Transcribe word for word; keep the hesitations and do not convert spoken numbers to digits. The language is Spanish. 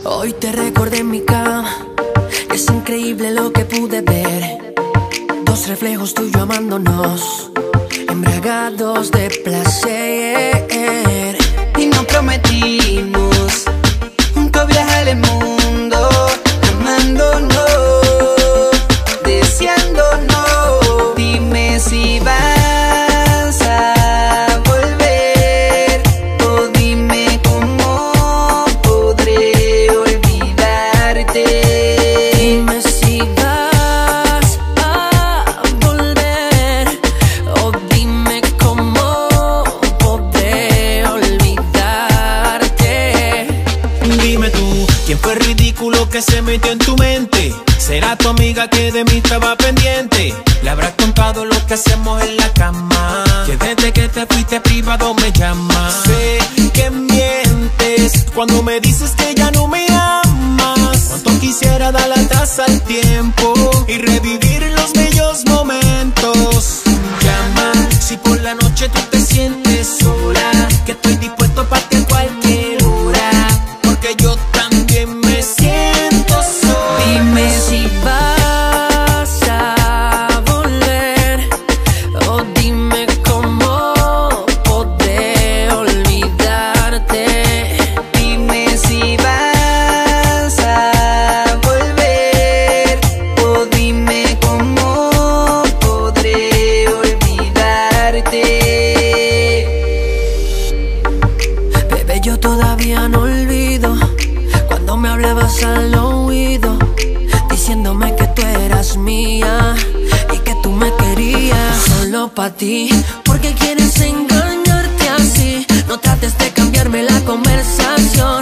Hoy te recordé en mi cama, es increíble lo que pude ver. Dos reflejos tuyos amándonos, embriagados de placer. Y nos prometimos juntos viajar el mundo, amándonos, deseándonos. Dime si vas a volver, o dime cómo podré olvidarte. Dime si vas a volver, o dime cómo podré olvidarte. Dime tú, ¿quién fue el ridículo que se metió en tu mente? ¿Será tu amiga que de mí estaba pendiente? ¿Le habrás contado lo que hacemos en la cama? Que desde que te fuiste privado me llamas. Sé que mientes cuando me dices que ya no me amas. Cuánto quisiera dar atrás al tiempo y revivir los bellos momentos. Llama si por la noche tú te sientes sola, que estoy dispuesto para ti a cualquier hora, porque yo también me siento sola. Dime si vas a volver, o dime cómo podré olvidarte. Dime si vas a volver, o dime cómo podré olvidarte. Bebé, yo todavía no olvido cuando me hablabas al oído, diciéndome que tú eras mía y que tú me querías solo pa' ti. ¿Por qué quieres engañarte así? No trates de cambiarme la conversación.